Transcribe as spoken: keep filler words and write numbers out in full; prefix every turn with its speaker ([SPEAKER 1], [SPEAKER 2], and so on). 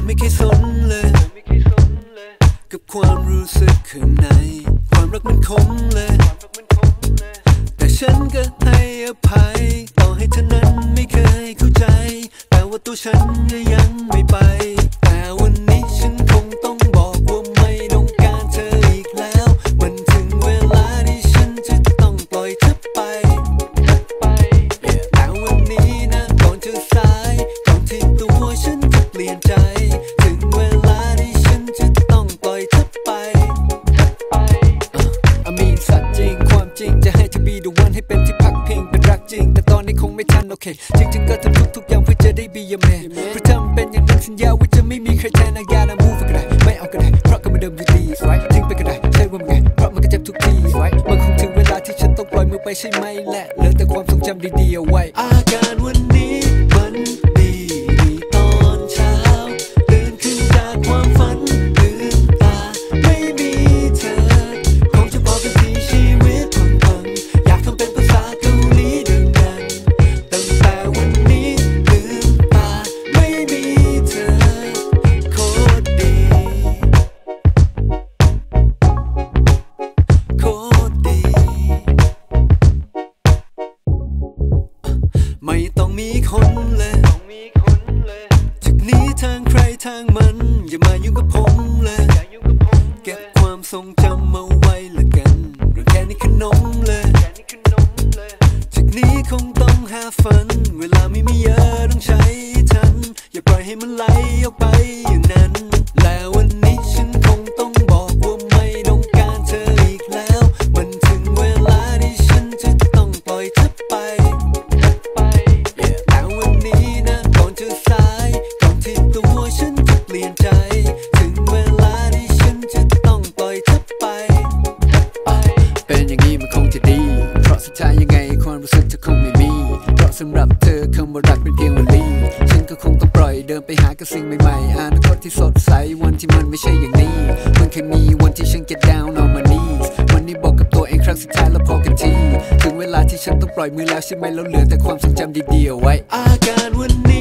[SPEAKER 1] ไม่เคยสนเลยกับความรู้สึกข้างในความรักมันคมเลยแต่ฉันก็ให้อภัยต่อให้เธอนั้นไม่เคยเข้าใจแต่ว่าตัวฉันยังไม่ไปแต่วันนี้ฉันคงต้องบอกว่าไม่ต้องการเธออีกแล้วมันถึงเวลาที่ฉันจะต้องปล่อยเธอไปแต่วันนี้นะก่อนจะสายก่อนที่ตัวฉันจะเปลี่ยนใจถึงเวลาที่ฉันจะต้องปล่อยเธอไปอามีสัตย์จริงความจริงจะให้เธอบีดูวันให้เป็นที่พักพิงเป็นรักจริงแต่ตอนนี้คงไม่ทันโอเคจริงๆก็ทำทุกๆอย่างเพื่อจะได้บียาแมนเพราะทำเป็นอย่างนั้นสัญญาว่าจะไม่มีใครแทนอาญานะมูฟก็ได้ไม่เอาก็ได้เพราะก็มันเดิมอยู่ดีไว้ทิ้งไปก็ได้ใช่ว่ามันไงเพราะมันก็เจ็บทุกทีไว้มันคงถึงเวลาที่ฉันต้องปล่อยมือไปใช่ไหมและเหลือแต่ความทรงจำดีๆเอาไว้อาการวันนี้มันดีตอนเช้าตื่นขึ้นจากความฝันลืมตาไม่มีเธอคงจะพอเป็นที่ชีวิตพังๆอยากทำเป็นภาษาเกาหลีดังๆตั้งแต่วันนี้ลืมตาไม่มีเธอโคตรดีโคตรดีไม่ต้องมีคนเลยจากนี้ทางใครทางมันอย่ามายุ่งกับผมเลยเก็บความทรงจำมาไว้ละกันเรื่องแค่นี้ขนมเลยจากนี้คงต้องหาฝันเวลาไม่มีเยอะต้องใช้ทันอย่าปล่อยให้มันไหลออกไปอย่างนั้นแล้ววันนี้ฉันคงต้องบอกว่าไม่ต้องการเธออีกแล้วมันถึงเวลาที่ฉันจะต้องปล่อยเธอไปแต่วันนี้นะก่อนจะสายก่อนที่ตัวฉันจะเปลี่ยนใจถึงเวลาที่ฉันจะต้องปล่อยเธอไปเป็นอย่างนี้มันคงจะดีเพราะสุดท้ายยังไงความรู้สึกจะคงไม่มีเพราะสำหรับเธอคำว่ารักเป็นเพียงวลีฉันก็คงต้องปล่อยเดินไปหากับสิ่งใหม่ๆอนาคตที่สดใสวันที่มันไม่ใช่อย่างนี้มันเคยมีวันที่ฉัน get down on my knees วันนี้บอกกับตัวเองครั้งสุดท้ายแล้วพอกันทีถึงเวลาที่ฉันต้องปล่อยมือแล้วใช่ไหมแล้วเหลือแต่ความทรงจำดีๆเอาไว้อาการวันนี้